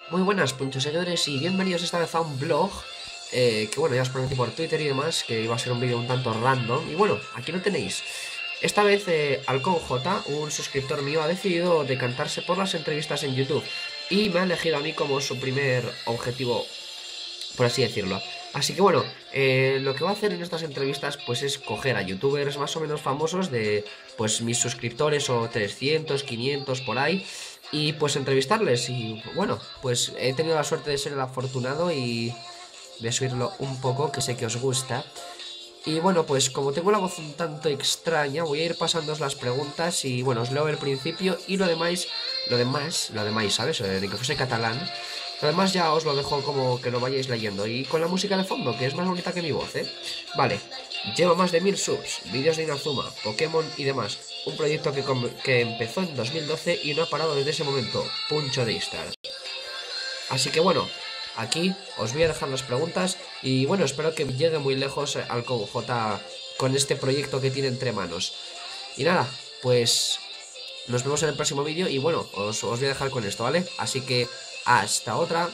Muy buenas, puntos seguidores, y bienvenidos esta vez a un vlog que bueno, ya os prometí por Twitter y demás que iba a ser un vídeo un tanto random. Y bueno, aquí lo tenéis. Esta vez Alcon J, un suscriptor mío, ha decidido decantarse por las entrevistas en YouTube y me ha elegido a mí como su primer objetivo, por así decirlo. Así que bueno, lo que voy a hacer en estas entrevistas pues es coger a youtubers más o menos famosos de pues mis suscriptores o 300, 500 por ahí, y pues entrevistarles. Y bueno, pues he tenido la suerte de ser el afortunado y de subirlo un poco, que sé que os gusta. Y bueno, pues como tengo la voz un tanto extraña, voy a ir pasándoos las preguntas y bueno, os leo el principio y lo demás, ¿sabes? De que fuese catalán. Lo demás ya os lo dejo como que lo vayáis leyendo. Y con la música de fondo, que es más bonita que mi voz, ¿eh? Vale. Lleva más de 1000 subs, vídeos de Inazuma, Pokémon y demás. Un proyecto que empezó en 2012 y no ha parado desde ese momento. Puncho de Istar. Así que bueno, aquí os voy a dejar las preguntas y bueno, espero que llegue muy lejos al J con este proyecto que tiene entre manos. Y nada, pues nos vemos en el próximo vídeo y bueno, os voy a dejar con esto, ¿vale? Así que hasta otra.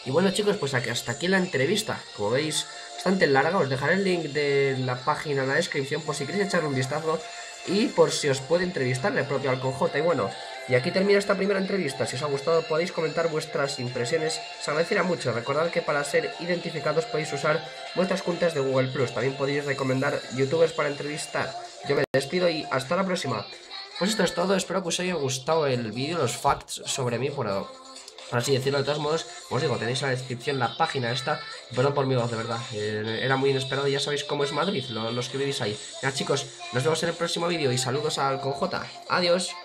Y bueno chicos, pues hasta aquí la entrevista. Como veis, bastante larga. Os dejaré el link de la página en la descripción por si queréis echarle un vistazo y por si os puede entrevistar el propio Alcon J. Y bueno, y aquí termina esta primera entrevista. Si os ha gustado podéis comentar vuestras impresiones. Se agradecerá mucho. Recordad que para ser identificados podéis usar vuestras cuentas de Google Plus. También podéis recomendar youtubers para entrevistar. Yo me despido y hasta la próxima. Pues esto es todo. Espero que os haya gustado el vídeo, los facts sobre mí, por así decirlo. De todos modos, os digo, tenéis en la descripción la página esta. Perdón por mi voz, de verdad, era muy inesperado y ya sabéis cómo es Madrid, los que vivís ahí. Ya chicos, nos vemos en el próximo vídeo y saludos al Alcon J. Adiós.